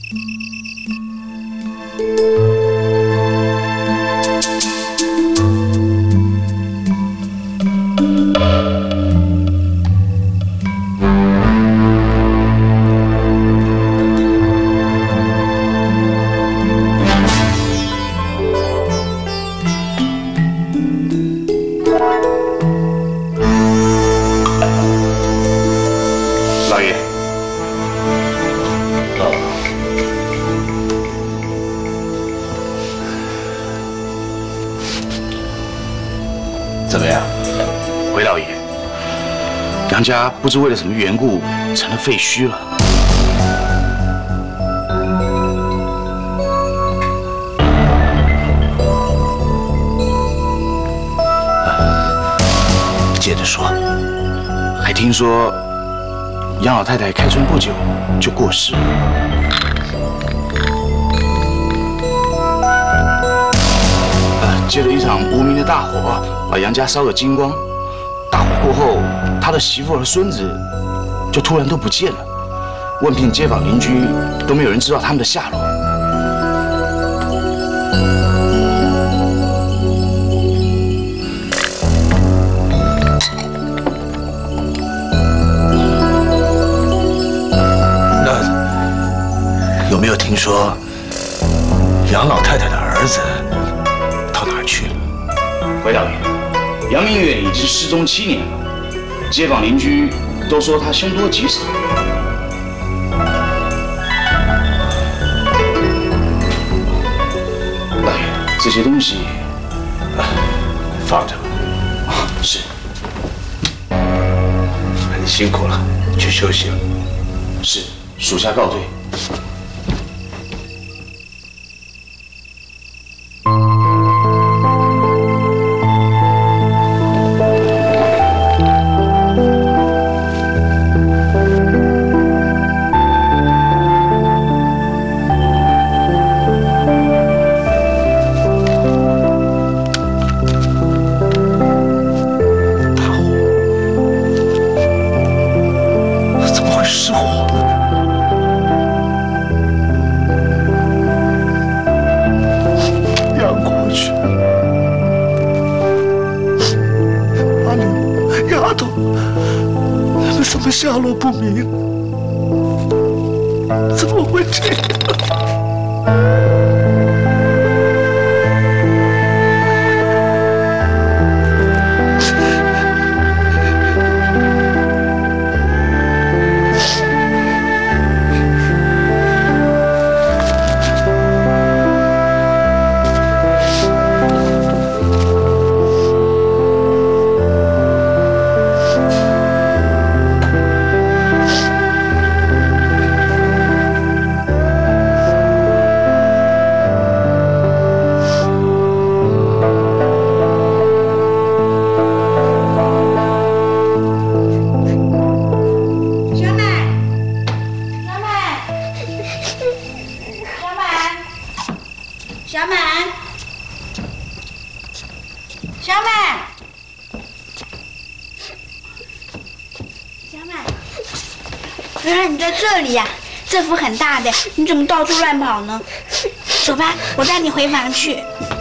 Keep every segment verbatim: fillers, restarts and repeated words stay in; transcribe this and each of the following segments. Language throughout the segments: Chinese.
怎么样，回老爷？杨家不知为了什么缘故成了废墟了。接着说，还听说杨老太太开春不久就过世了。呃，接着一场无名的大火，把杨家烧个精光。大火过后，他的媳妇和孙子就突然都不见了。问遍街坊邻居，都没有人知道他们的下落。 那有没有听说杨老太太的儿子到哪儿去了？ 回老爷，杨明远已经失踪七年了，街坊邻居都说他凶多吉少。老爷，这些东西放着吧。 啊，是。 那你辛苦了，去休息了。 是，属下告退。 下落不明，怎么会这样？ 这里呀、啊，这幅很大的，你怎么到处乱跑呢？走吧，我带你回房去。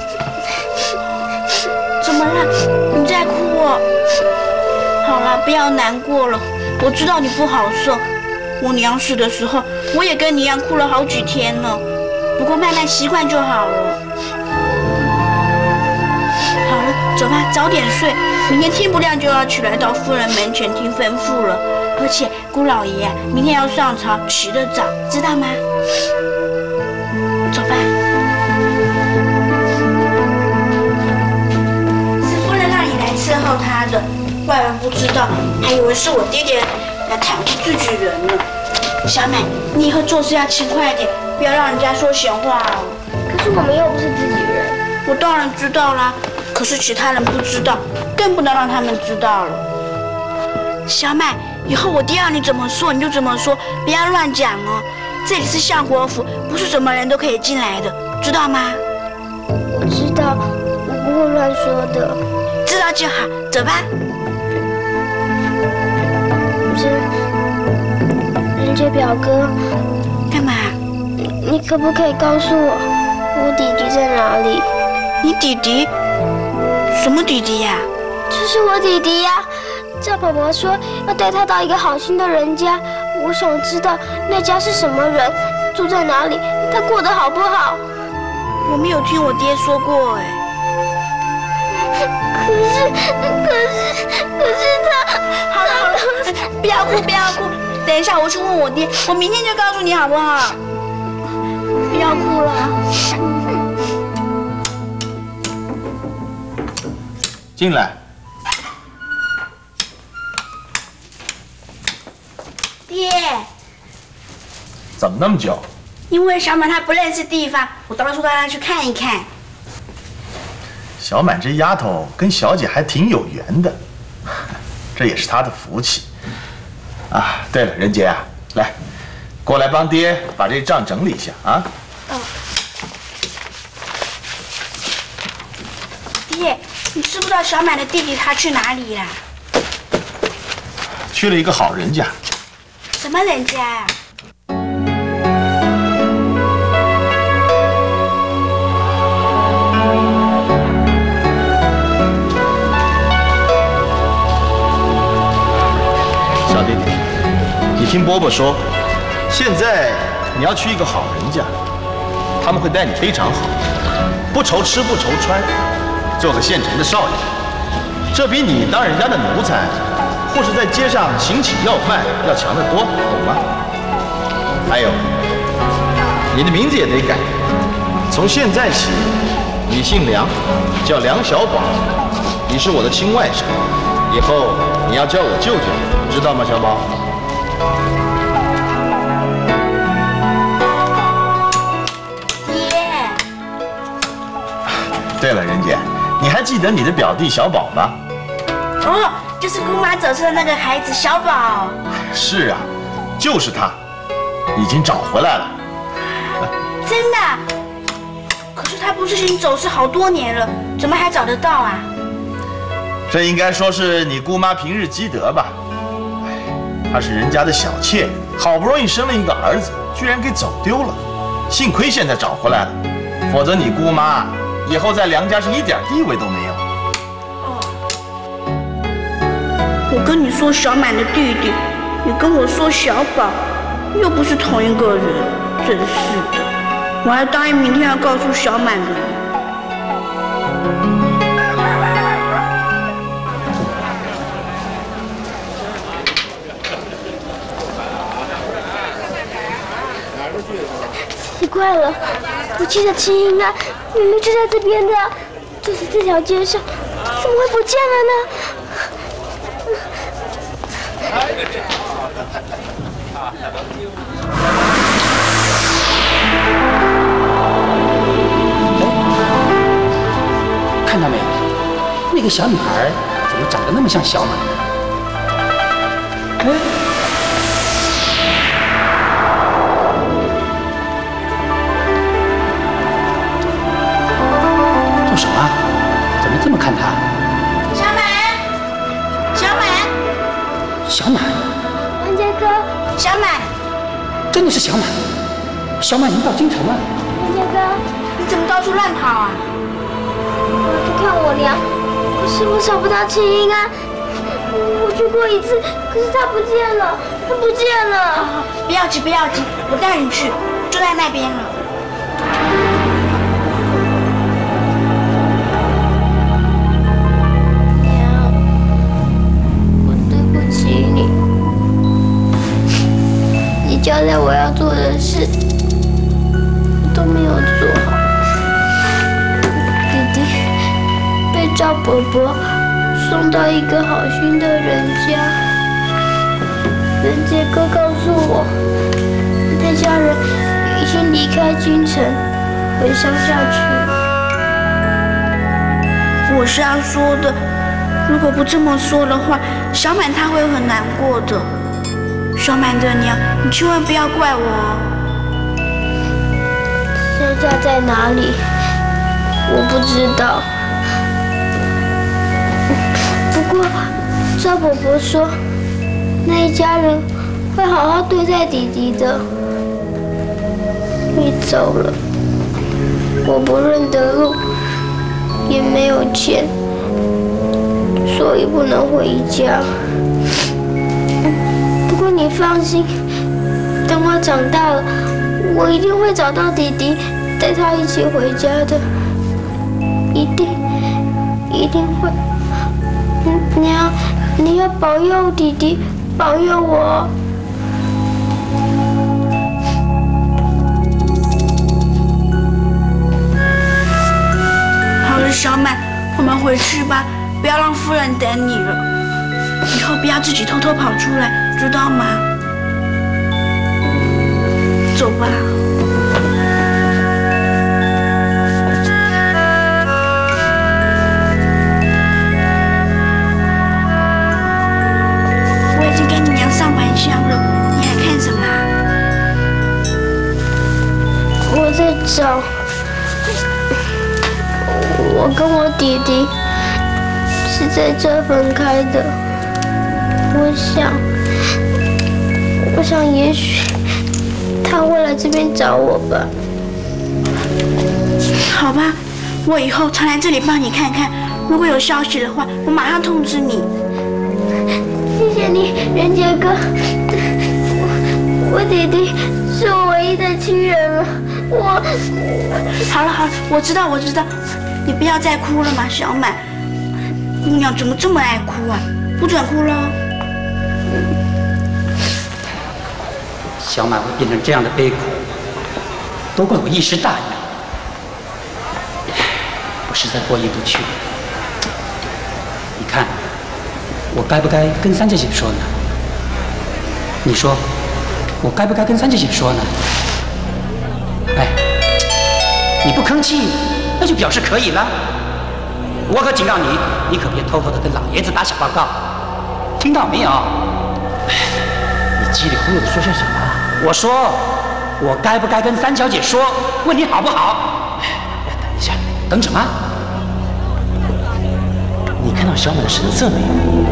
怎么了？你在哭哦？好了，不要难过了。我知道你不好受。我娘死的时候，我也跟你一样哭了好几天呢。不过慢慢习惯就好了。好了，走吧，早点睡。明天天不亮就要起来到夫人门前听吩咐了。而且姑老爷明天要上朝，起得早，知道吗？走吧。是夫人让你来伺候她的，外人不知道，还以为是我爹爹来袒护自己人呢。小美，你以后做事要勤快一点，不要让人家说闲话哦。 可是我们又不是自己人。 我当然知道啦，可是其他人不知道，更不能让他们知道了。小美。以后我爹让你怎么说你就怎么说，不要乱讲哦。这里是相国府，不是什么人都可以进来的，知道吗？ 我知道，我不会乱说的。 知道就好，走吧。 人人杰表哥， 干嘛？ 你可不可以告诉我，我弟弟在哪里？ 你弟弟？什么弟弟呀？ 就是我弟弟呀。赵婆婆说要带他到一个好心的人家，我想知道那家是什么人，住在哪里，他过得好不好？ 我没有听我爹说过哎。 可是，可是，可是他…… 好了好了，不要哭不要哭，等一下我去问我爹，我明天就告诉你好不好？不要哭了。 进来。 爹， 怎么那么久？ 因为小满她不认识地方，我到处带她去看一看。 小满这丫头跟小姐还挺有缘的，这也是她的福气。啊，对了，仁杰啊，来，过来帮爹把这账整理一下啊。 哦。爹，你知不知道小满的弟弟他去哪里了？ 去了一个好人家。 什么人家呀？ 小弟弟，你听伯伯说，现在你要去一个好人家，他们会待你非常好，不愁吃不愁穿，做个现成的少爷，这比你当人家的奴才，或是在街上行乞要饭要强得多，懂吗？还有，你的名字也得改，从现在起，你姓梁，叫梁小宝，你是我的亲外甥，以后你要叫我舅舅，知道吗，小宝？ 爹。 对了，仁姐，你还记得你的表弟小宝吗？ 哦，就是姑妈走失的那个孩子小宝。 是啊，就是他，已经找回来了。 真的？可是他不是已经走失好多年了，怎么还找得到啊？ 这应该说是你姑妈平日积德吧。哎，她是人家的小妾，好不容易生了一个儿子，居然给走丢了。幸亏现在找回来了，否则你姑妈以后在梁家是一点地位都没有。 我跟你说小满的弟弟，你跟我说小宝，又不是同一个人，真是的。我还答应明天要告诉小满的。 奇怪了，我记得秦英啊，明明就在这边的，就是这条街上，怎么会不见了呢？ 看到没有，那个小女孩怎么长得那么像小满？哎，做什么？怎么这么看她？ 小满，小满， 小满， 王杰哥， 小满， 真的是小满。小满已经到京城了。 王杰哥， 你怎么到处乱跑啊？ 我要去看我娘，可是我找不到秦英啊。我去过一次，可是她不见了，她不见了。 好好，不要急不要急，我带你去，就在那边了。 娘，我对不起你，你交代我要做的事，我都没有做好。弟弟被赵伯伯送到一个好心的人家，仁杰哥告诉我，那家人已经离开京城，回乡下去了。 我是要说的，如果不这么说的话，小满他会很难过的。小满的娘，你千万不要怪我哦。 现在在哪里？我不知道。不过赵伯伯说，那一家人会好好对待弟弟的。 你走了，我不认得路，也没有钱，所以不能回家。不过你放心，等我长大了，我一定会找到弟弟，带他一起回家的，一定，一定会。你要，你要保佑弟弟，保佑我。 好了，小满，我们回去吧，不要让夫人等你了。以后不要自己偷偷跑出来，知道吗？走吧。我已经给你娘上完香了，你还看什么啊？ 我在找。我跟我弟弟是在这分开的。我想，我想，也许他会来这边找我吧。 好吧，我以后常来这里帮你看看。如果有消息的话，我马上通知你。 谢谢你，仁杰哥。我, 我弟弟是我唯一的亲人了。我…… 好了好了，我知道我知道。你不要再哭了嘛，小满。姑娘怎么这么爱哭啊？不准哭喽！ 小满会变成这样的悲苦，都怪我一时大意。我实在过意不去。你看，我该不该跟三姐姐说呢？你说，我该不该跟三姐姐说呢？哎，你不吭气。那就表示可以了。我可警告你，你可别偷偷的跟老爷子打小报告，听到没有？ 你稀里糊涂的说些什么？ 我说，我该不该跟三小姐说？问你好不好？ 等一下， 等什么？ 你看到小满的神色没有？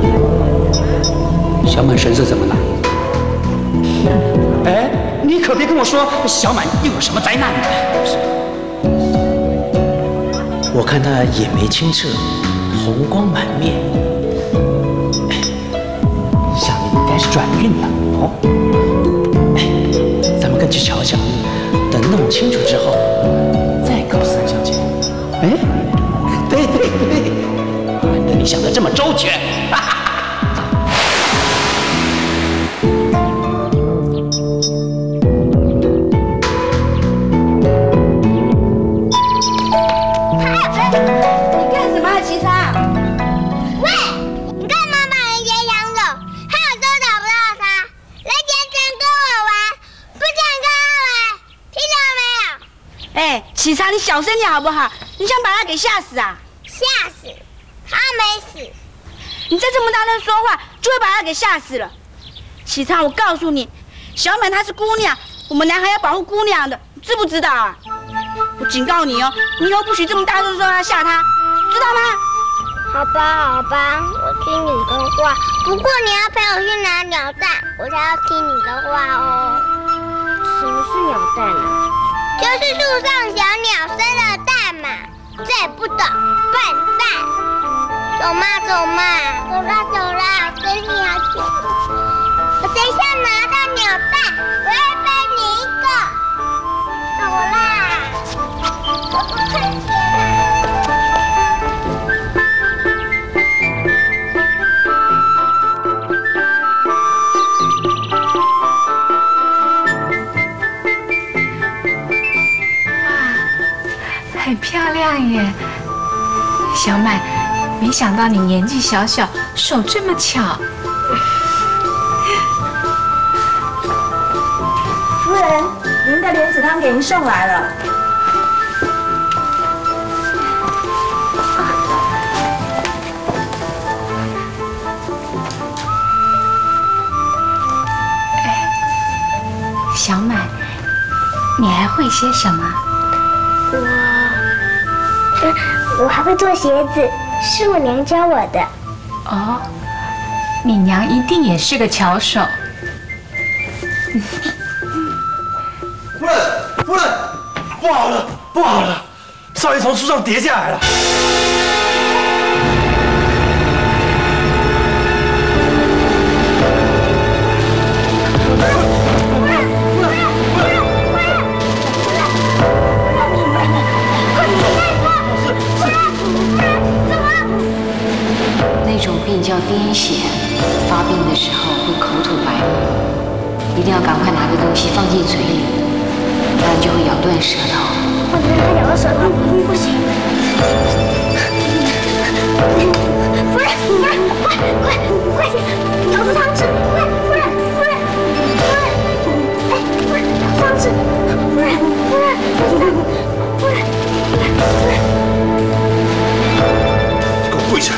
小满神色怎么了？哎，你可别跟我说小满又有什么灾难呢？ 是。我看他眼眉清澈，红光满面，想必应该是转运了哦。咱们跟去瞧瞧，等弄清楚之后，再告诉三小姐。 哎，对对对，难得你想得这么周全，哈哈。 启茶，你小声点好不好？你想把他给吓死啊？ 吓死？他没死。 你再这么大声说话，就会把他给吓死了。启茶，我告诉你，小满她是姑娘，我们男孩要保护姑娘的，你知不知道啊？我警告你哦，你以后不许这么大声说话吓她，知道吗？ 好吧，好吧，我听你的话。不过你要陪我去拿鸟蛋，我才要听你的话哦。什么是鸟蛋啊？就是树上小鸟生的蛋嘛，这也不懂，笨蛋！走嘛走嘛，走啦走啦，我跟你要去。我等一下拿到鸟蛋，我要分你一个。走啦，我不看见了。 很漂亮耶，小满，没想到你年纪小小，手这么巧。 夫人，您的莲子汤给您送来了。 哎，小满，你还会些什么？ 我，我还会做鞋子，是我娘教我的。 哦，你娘一定也是个巧手。 夫人，夫夫人，不好了，不好了，少爷从树上跌下来了。 那种病叫癫痫，发病的时候会口吐白沫，一定要赶快拿个东西放进嘴里，不然就会咬断舌头。 我觉得他咬到舌头，不行。夫人，夫人，快快快点，舀出汤吃！快，夫人，夫人，夫人，哎，夫人，舀汤吃！夫人，夫人，夫人，夫人， 给我跪下！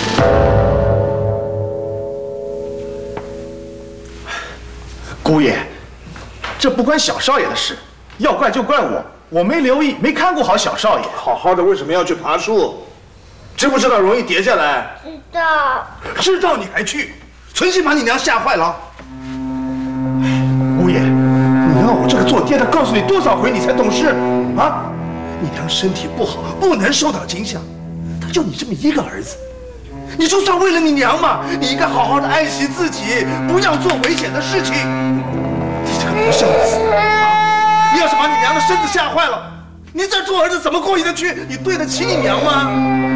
姑爷，这不关小少爷的事，要怪就怪我，我没留意，没看顾好小少爷。好好的为什么要去爬树？知不知道容易跌下来？ 知道。 知道你还去，存心把你娘吓坏了。姑爷，你让我这个做爹的告诉你多少回你才懂事啊？你娘身体不好，不能受到惊吓，她就你这么一个儿子。你就算为了你娘嘛，你应该好好的爱惜自己，不要做危险的事情。你这个不孝子啊！你要是把你娘的身子吓坏了，你这做儿子怎么过意得去？你对得起你娘吗？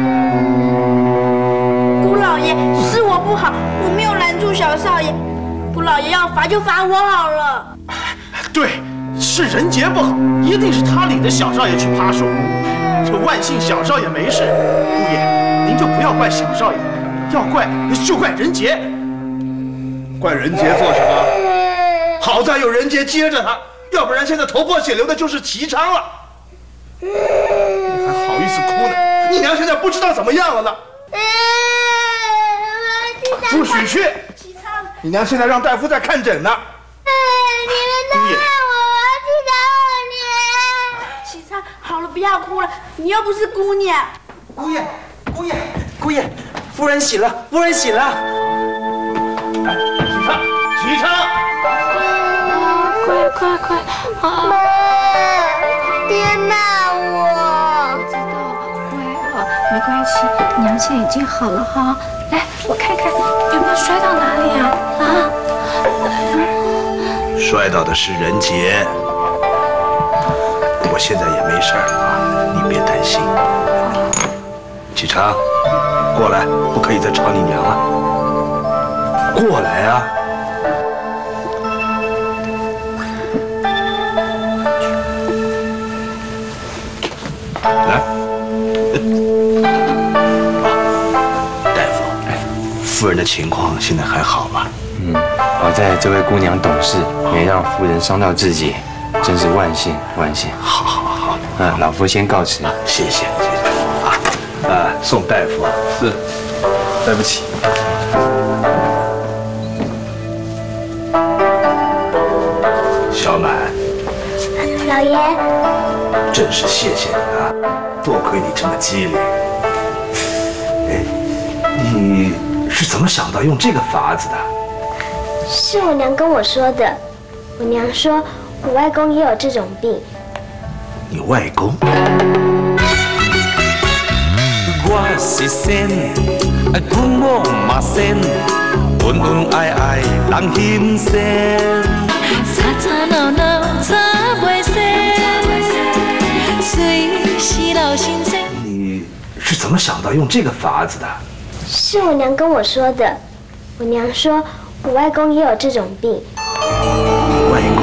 姑老爷，是我不好，我没有拦住小少爷。姑老爷要罚就罚我好了。 对，是人杰不好，一定是他领着小少爷去爬树。这万幸小少爷没事。姑爷，您就不要怪小少爷，要怪就怪人杰。怪人杰做什么？好在有人杰接着他，要不然现在头破血流的就是齐昌了。你还好意思哭呢？你娘现在不知道怎么样了呢。不许去！你娘现在让大夫在看诊呢。 你们都害我，我要去找我娘。 启昌，好了，不要哭了，你又不是姑娘。 姑爷，姑爷，姑爷，夫人醒了，夫人醒了。 哎，启昌，启昌！ 啊，快快快！啊！爹骂我。 我知道，乖哦，没关系，娘现在已经好了哈。来，我看看有没有摔到哪里啊？啊？ 摔倒的是人杰，我现在也没事儿啊，你别担心。启昌，过来，不可以再吵你娘了。过来啊！来，大夫，夫人的情况现在还好吗？ 嗯，好在这位姑娘懂事，没让夫人伤到自己，真是万幸万幸。 好，好，好。 啊，老夫先告辞。 谢谢，谢谢。啊，啊，宋大夫。是，对不起。小满。 老爷。 真是谢谢你啊，多亏你这么机灵。哎，你是怎么想到用这个法子的？ 是我娘跟我说的。我娘说，我外公也有这种病。 你外公？ 我是仙，阮某嘛仙，恩恩爱爱人心仙。吵吵闹闹吵袂散，随时老先生。 你是怎么想到用这个法子的？ 是我娘跟我说的。我娘说，我外公也有这种病。 外公？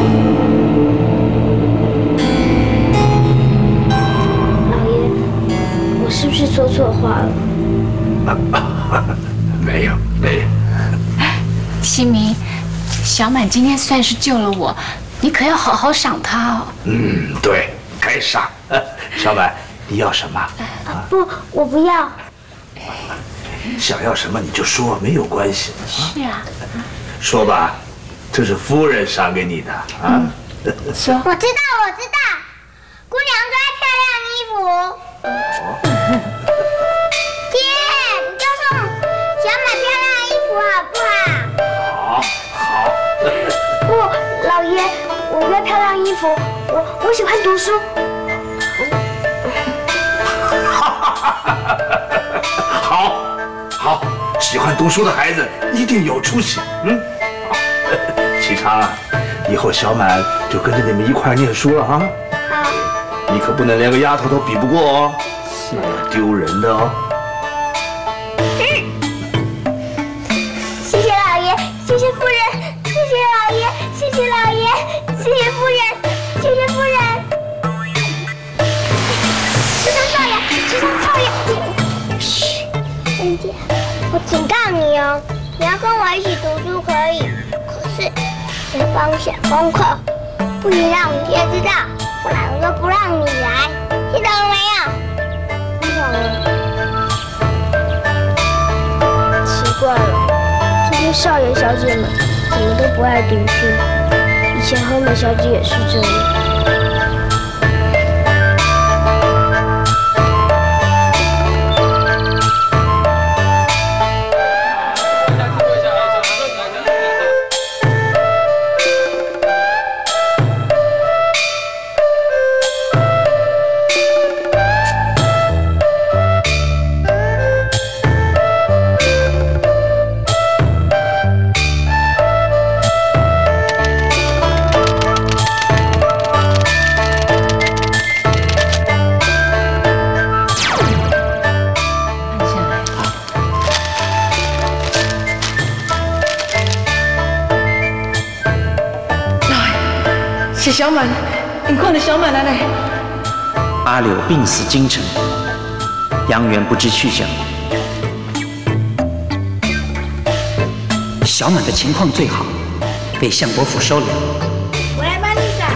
老爷，我是不是说错话了？ 没有，没有。 西明，小满今天算是救了我，你可要好好赏他哦。 嗯，对，该赏。小满，你要什么？ 啊，不，我不要。 想要什么你就说，没有关系。 是啊。 说吧，这是夫人赏给你的啊。 说。 我知道，我知道，姑娘都爱漂亮衣服。爹，你就送小满漂亮衣服好不好？ 好，好。 不，老爷，我我约漂亮衣服，我我喜欢读书。 好，好，喜欢读书的孩子一定有出息。嗯，好，启昌啊，以后小满就跟着你们一块念书了啊。 好。 你可不能连个丫头都比不过哦，丢人的哦。 谢谢老爷，谢谢夫人，谢谢老爷，谢谢老爷，谢谢夫人，谢谢夫人。智商少爷，智商少爷，嘘，人家，我警告你哦，你要跟我一起读书可以，可是要帮我写功课，不许让我爹知道，不然我就不让你来，听懂了没有？听懂了。奇怪了。这些少爷小姐们怎么都不爱读书？以前和美小姐也是这样。 是小满，你看到小满了嘞。 阿柳病死京城，杨元不知去向。小满的情况最好，被相国府收留。 我来帮你撒。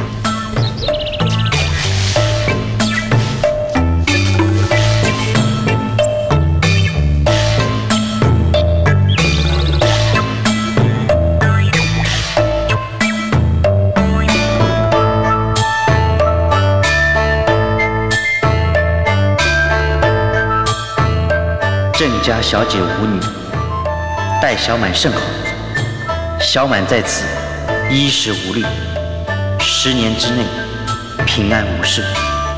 郑家小姐无女，待小满甚好。小满在此衣食无虑，十年之内平安无事。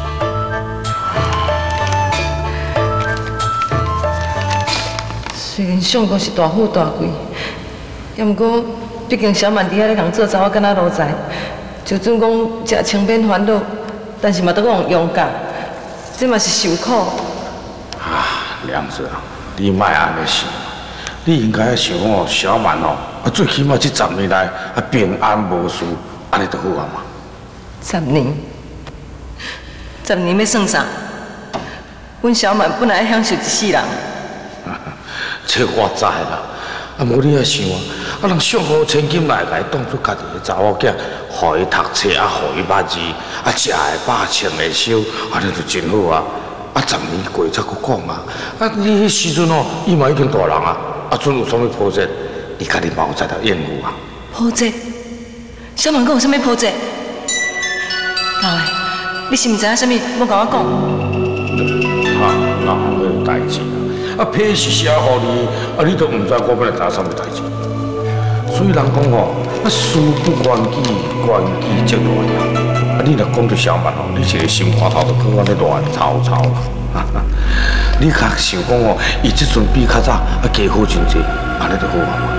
虽然相公是大富大贵，也毋过毕竟小满伫遐咧共做查某囡仔奴才，就算讲食清便烦恼，但是嘛都讲勇敢，这嘛是受苦。 啊，梁子啊！你莫安尼想，你应该想哦，小满哦，啊，最起码这十年来啊平安无事，安尼就好啊嘛。 十年，十年要算啥？阮小满本来享受一世人。 这我知啦，啊，无你也想啊，啊，人相公千金来来当作家己的查某囝，互伊读册啊，互伊捌字，啊，食会饱，穿会烧，安尼就真好啊。啊，十年过才搁讲啊！啊，你迄时阵哦，伊嘛已经大人啊，啊，阵有啥物波折，你家己嘛有在头应付啊？ 波折？小满讲有啥物波折？老的，你是毋知影啥物？要甲我讲。 哈，哪有代志啊？啊，批是写互你，啊，你都毋知我要来知影啥物代志。所以人讲吼，啊，事不关己，关己则乱。啊，你若讲到小满哦，你一个心肝头就搁安尼乱糟糟啦。你较想讲哦，伊即阵比较早啊加好真济，安尼就好啊嘛。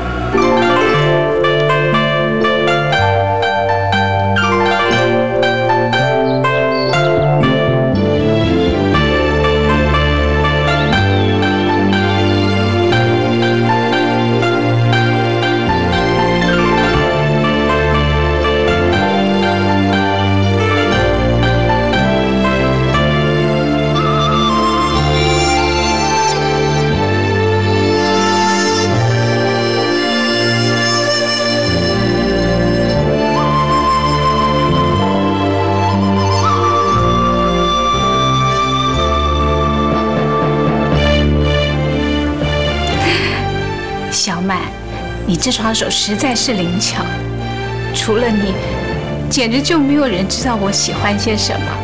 你这双手实在是灵巧，除了你，简直就没有人知道我喜欢些什么。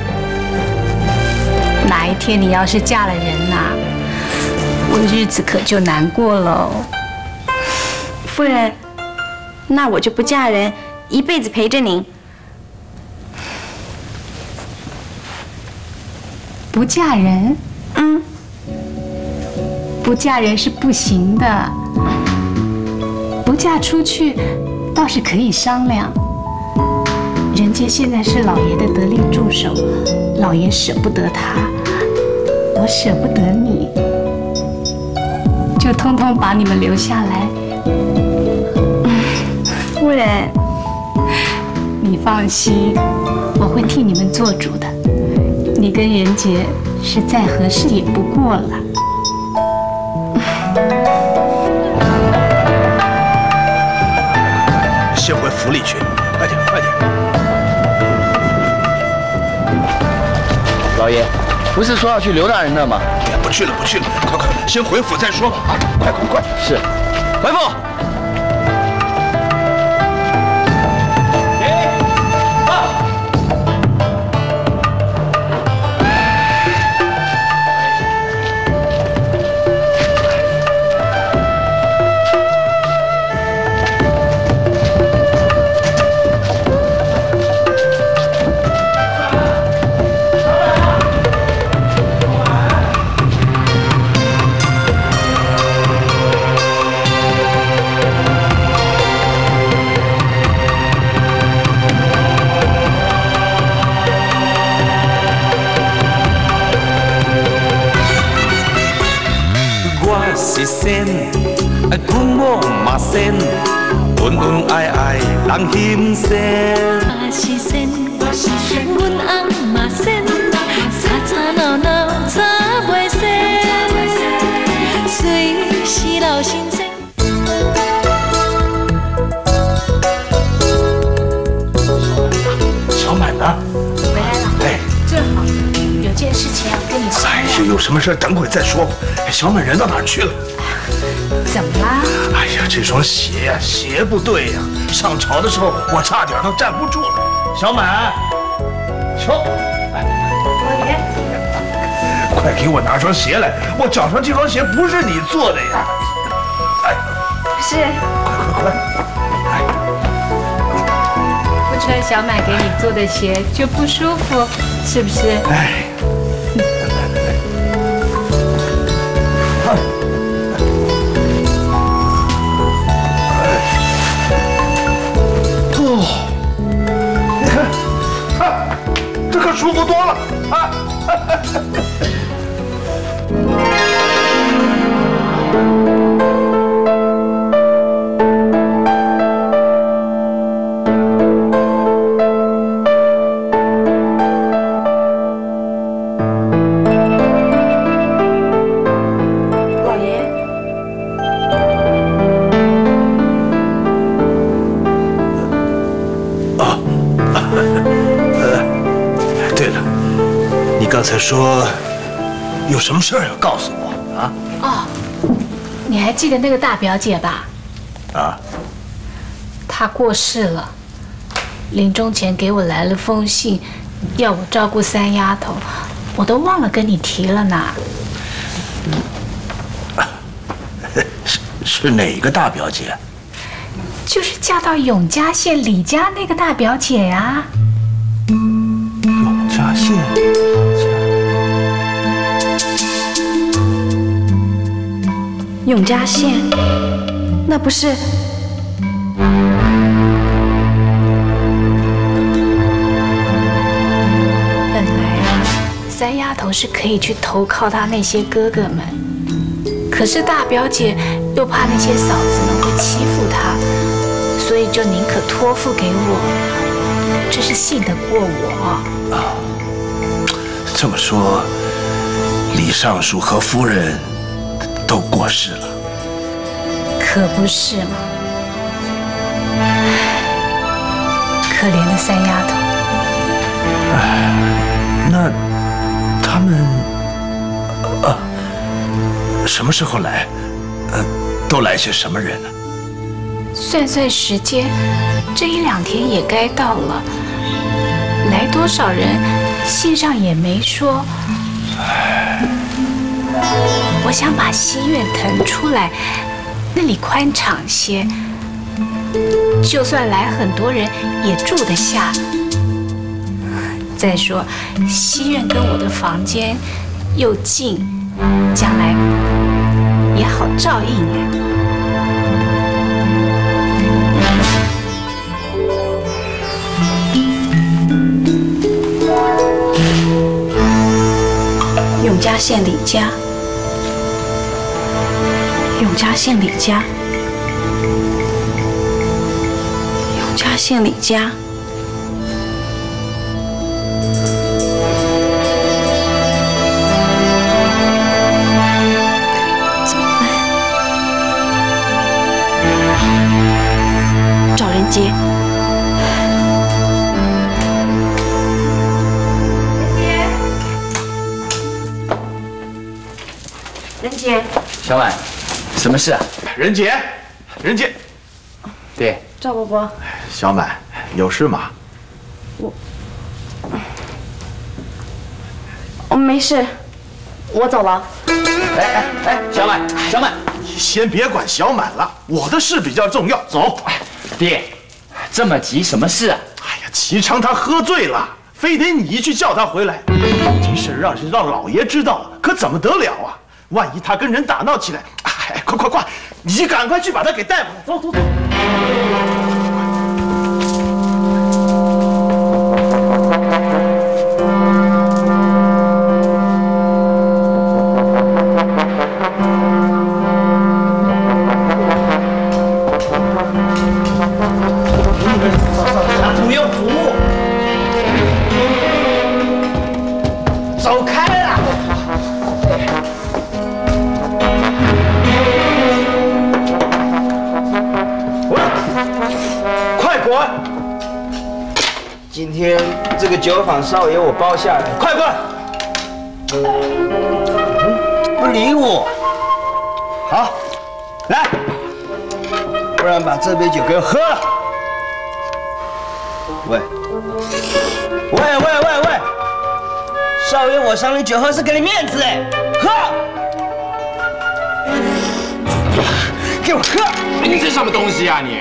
哪一天你要是嫁了人呐、啊，我的日子可就难过喽。 夫人，那我就不嫁人，一辈子陪着您。 不嫁人？ 嗯， 不嫁人是不行的，不嫁出去倒是可以商量。人家现在是老爷的得力助手，老爷舍不得他，我舍不得你，就通通把你们留下来。 夫人， 你放心，我会替你们做主的。你跟仁杰是再合适也不过了。 先回府里去，快点，快点！老爷，不是说要去刘大人那吗？哎呀，不去了，不去了，快快，先回府再说吧！啊，快快快！是，回府。 是仙，啊，阮某嘛仙，恩恩爱爱人心仙。 嘛是仙，阮翁嘛仙，吵吵闹闹吵袂仙，随时老新鲜。 小满呢？ 回来了。 哎， 正好，有件事情要跟你商量。 哎呀，有什么事等会再说吧。小满人到哪儿去了？ 怎么啦？ 哎呀，这双鞋呀，鞋不对呀，上朝的时候我差点都站不住了。小满，瞧，来， 老爷， 快给我拿双鞋来，我脚上这双鞋不是你做的呀。哎， 是， 快快快！哎， 不穿小满给你做的鞋就不舒服，是不是？ 哎。哦，你看，啊，这可舒服多了啊！刚才说有什么事儿要告诉我啊？ 哦，你还记得那个大表姐吧？ 啊， 她过世了，临终前给我来了封信，要我照顾三丫头，我都忘了跟你提了呢。 是是哪个大表姐？ 就是嫁到永嘉县李家那个大表姐呀。 永嘉县。 永嘉县，那不是？ 本来啊，三丫头是可以去投靠她那些哥哥们，可是大表姐又怕那些嫂子们会欺负她，所以就宁可托付给我，这是信得过我啊。这么说，李尚书和夫人都过世了， 可不是嘛！可怜的三丫头。 哎，那他们啊，什么时候来？呃，都来些什么人呢？ 算算时间，这一两天也该到了。来多少人，信上也没说。我想把西院腾出来，那里宽敞些，就算来很多人也住得下。 再说，西院跟我的房间又近，将来也好照应呀。 永嘉县李家，永嘉县李家，永嘉县李家。怎么办？找人接。任杰， 小婉，什么事啊？ 任杰，任杰， 爹， 赵伯伯， 小满，有事吗？ 我，我没事，我走了。 哎哎哎，小满，小满， 你先别管小满了，我的事比较重要，走。 爹，这么急，什么事啊？ 哎呀，齐昌他喝醉了，非得你去叫他回来。这事儿要是让老爷知道了，可怎么得了啊？万一他跟人打闹起来，哎，快快快，你赶快去把他给带回来，走走走。 不用扶，走开了。 快滚！ 今天这个酒坊少爷我包下来， 快滚！ 不理我。好，来，不然把这杯酒给我喝了。喂，喂喂喂喂，少爷，我赏你酒喝是给你面子哎，喝，给我喝！ 你这什么东西啊你？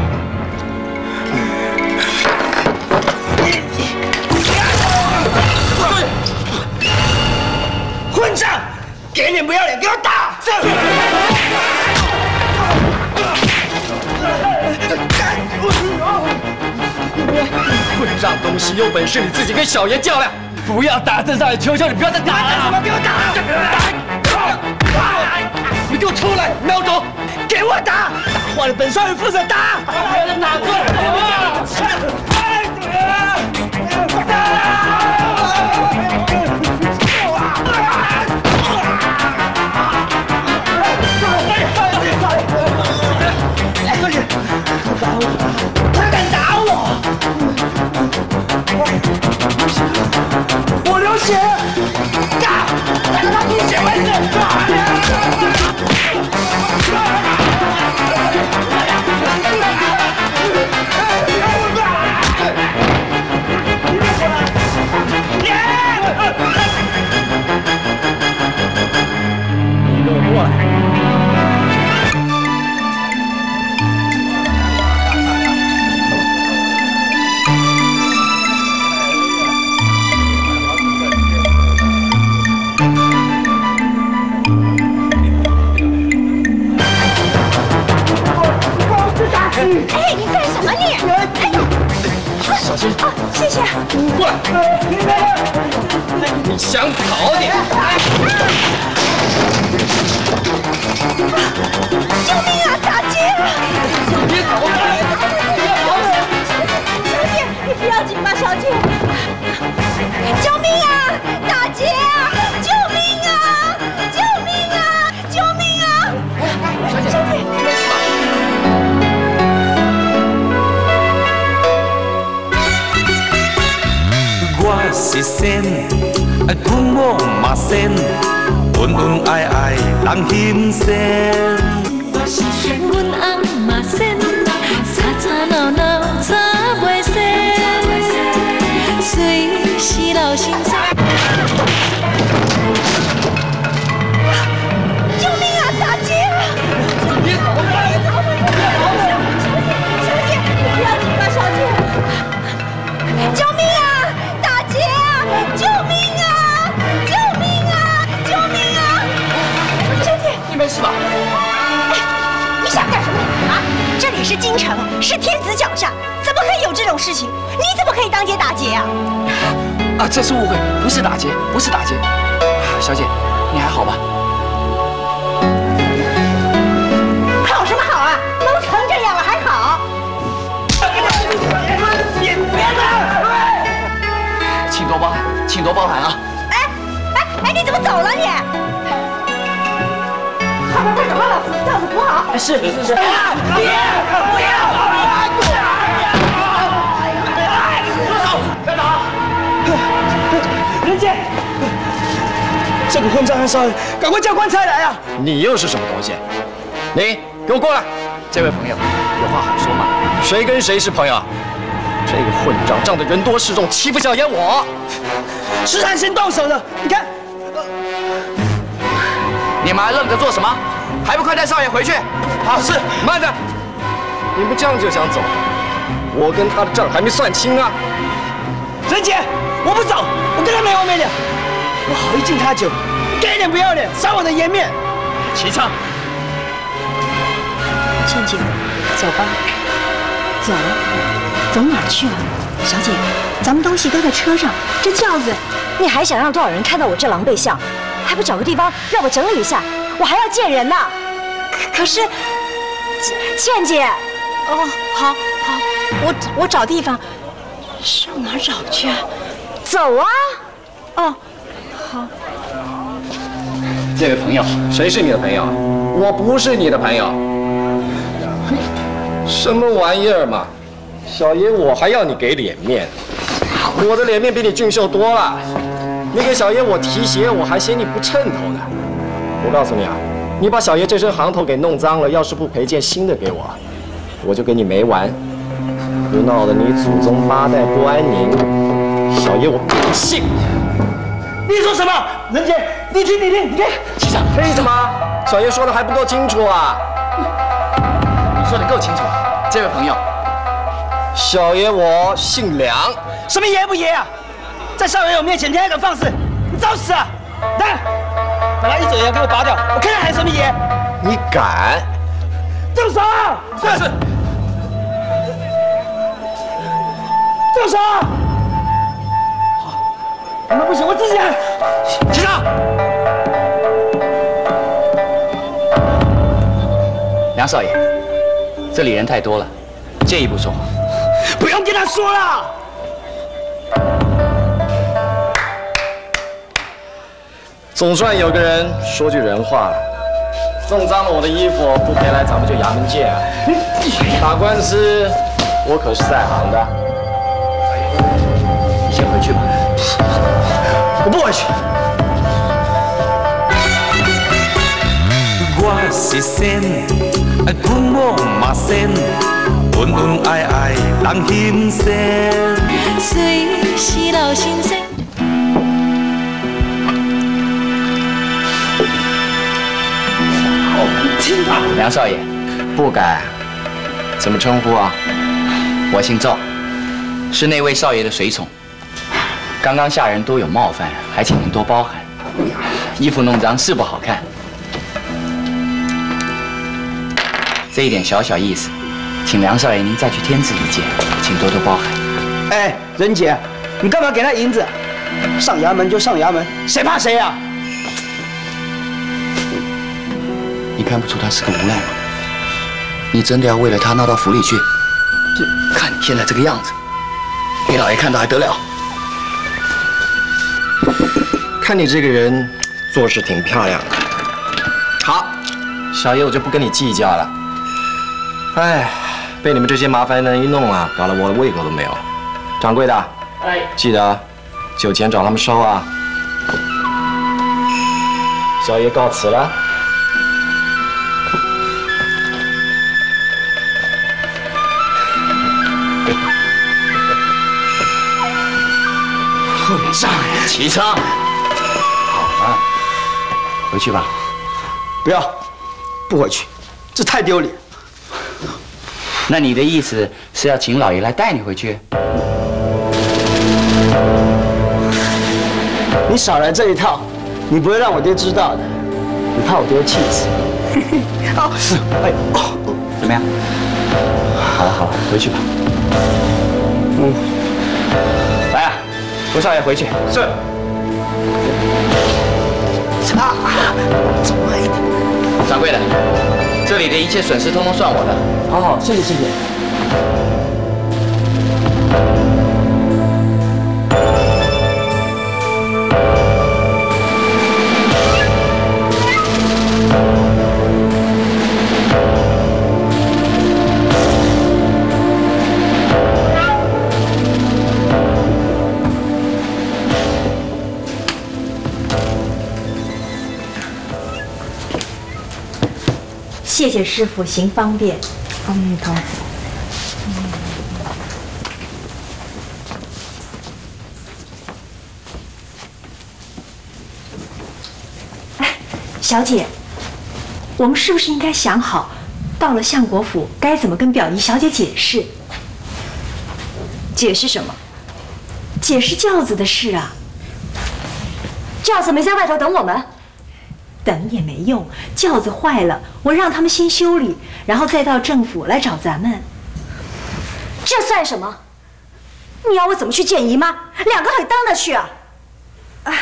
混账！给脸不要脸，给我打！ 混账东西，有本事你自己跟小爷较量，不要打！郑少爷，求求你不要再打了！ 什么？给我打！ 你给我出来，孬种！ 给我打！打坏了，本少爷负责打！ 不要再打过来！ 他敢打我！我流血！打！打到他吐血为你给我过来！ 哎，你干什么你？哎呦， 小心！ 啊，谢谢。 过来！你想跑你？ 救命啊！打劫啊！ 你别跑！ 小姐，你不要紧吧，小姐。救命啊！打劫啊！救命啊！救命啊！救命啊！小姐，小姐。 我是仙，阮某嘛仙，恩恩爱爱人心仙。 我是仙，阮翁嘛仙，吵吵闹闹吵袂仙，随时老心酸。 救命啊！打劫啊！ 别跑！ 别走！小姐，小姐，你不要紧吧，小姐。救命啊！打劫！ 杨姐打劫啊？ 啊，这是误会，不是打劫，不是打劫。小姐，你还好吧？ 好什么好啊？弄成这样了还好？ 别别打！请多包涵，请多包涵啊！ 哎哎哎，你怎么走了你？快快快走，老师轿子扶好。 是是是。别不要！住手！站好！ 人杰，这个混账汉少爷，赶快叫官差来啊！ 你又是什么东西？你给我过来！ 这位朋友，有话好说嘛。 谁跟谁是朋友？这个混账仗着人多势众，欺负小爷我。 是他先动手的，你看。 你们还愣着做什么？还不快带少爷回去！ 好，是慢着。你们这样就想走？我跟他的账还没算清啊！ 人杰，我不走，我跟他没完没了。我好意敬他酒，给脸不要脸，伤我的颜面。 启昌， 倩姐，走吧。走，走哪儿去了？小姐，咱们东西都在车上，这轿子，你还想让多少人看到我这狼狈相？还不找个地方让我整理一下？我还要见人呢。可可是，倩姐，哦，好，好，我我找地方，上哪儿找去啊？走啊！哦，好。 这位朋友， 谁是你的朋友？我不是你的朋友。什么玩意儿嘛！小爷我还要你给脸面，我的脸面比你俊秀多了。你给小爷我提鞋，我还嫌你不称头呢。我告诉你啊，你把小爷这身行头给弄脏了，要是不赔件新的给我，我就跟你没完。可闹得你祖宗八代不安宁，小爷我不信。 你说什么？人杰，你听你听，你听。 机长，为什么？小爷说的还不够清楚啊？ 你说的够清楚。这位朋友， 小爷我姓梁。 什么爷不爷啊？在少爷我面前你还敢放肆？你找死啊！来，把他一嘴牙给我拔掉，我看他喊什么爷！ 你敢？ 住手！是是。住手！你们不行，我自己喊。起上！ 梁少爷，这里人太多了，借一步说话。 不用跟他说了。 总算有个人说句人话了，弄脏了我的衣服不赔来，咱们就衙门见啊！打官司我可是在行的。 你先回去吧。 我不回去。 我是仙，阮某嘛仙，恩恩爱爱人心仙， 随时老先生。 梁少爷， 不敢。怎么称呼啊？ 我姓赵，是那位少爷的随从。刚刚下人多有冒犯，还请您多包涵。衣服弄脏是不好看，这一点小小意思，请梁少爷您再去添置一件，请多多包涵。 哎，仁杰，你干嘛给他银子？上衙门就上衙门，谁怕谁啊？ 你看不出他是个无赖吗？你真的要为了他闹到府里去？这看你现在这个样子，给老爷看到还得了？ 看你这个人做事挺漂亮的。好，小爷我就不跟你计较了。哎，被你们这些麻烦人一弄啊，搞得我胃口都没有了。掌柜的，哎，记得酒钱找他们收啊。小爷告辞了。 混账呀，启昌！好了，回去吧。 不要，不回去，这太丢脸。 那你的意思是要请老爷来带你回去？ 你少来这一套，你不会让我爹知道的，你怕我爹气死。 好，是，哎，怎么样？好了好了，回去吧。 嗯。 罗少爷回去。 是。啊，走慢一点。 掌柜的，这里的一切损失通通算我的。 好好，谢谢谢谢。 谢谢师傅，行方便。阿弥陀佛。哎，小姐，我们是不是应该想好，到了相国府该怎么跟表姨小姐解释？解释什么？解释轿子的事啊。轿子没在外头等我们。 等也没用，轿子坏了，我让他们先修理，然后再到政府来找咱们。这算什么？你要我怎么去见姨妈？两个腿当得去啊！啊，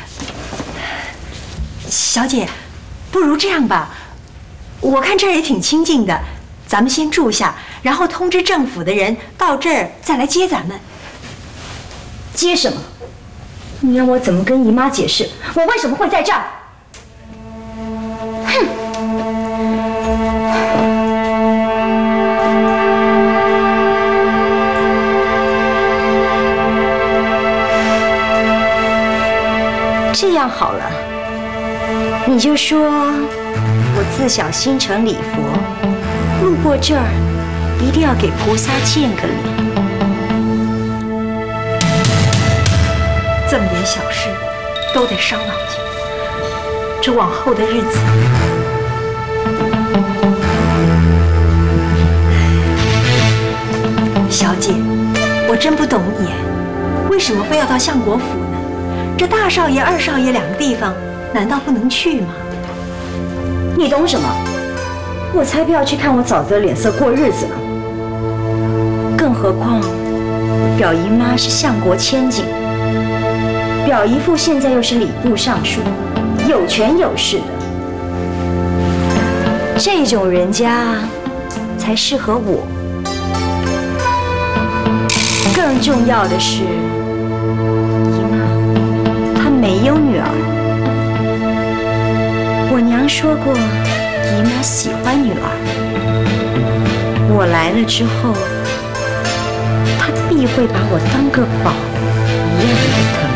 小姐，不如这样吧，我看这儿也挺清静的，咱们先住下，然后通知政府的人到这儿再来接咱们。接什么？你让我怎么跟姨妈解释我为什么会在这儿？ 哼！这样好了，你就说我自小心诚礼佛，路过这儿一定要给菩萨见个礼。这么点小事都得伤脑筋。 这往后的日子，小姐，我真不懂你，为什么非要到相国府呢？这大少爷、二少爷两个地方，难道不能去吗？你懂什么？我才不要去看我嫂子的脸色过日子呢。更何况，表姨妈是相国千金，表姨父现在又是礼部尚书。 有权有势的，这种人家才适合我。更重要的是，姨妈她没有女儿。我娘说过，姨妈喜欢女儿。我来了之后，她必会把我当个宝一样的疼。